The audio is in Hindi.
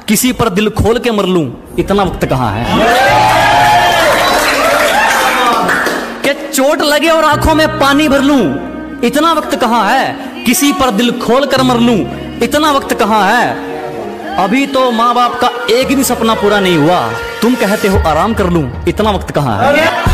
किसी पर दिल खोल के मर लूं, इतना वक्त कहाँ है? कि चोट लगे और आंखों में पानी भर लूं, इतना वक्त कहाँ है? किसी पर दिल खोल कर मर लूं, इतना वक्त कहाँ है? अभी तो माँ बाप का एक भी सपना पूरा नहीं हुआ, तुम कहते हो आराम कर लूं, इतना वक्त कहाँ है?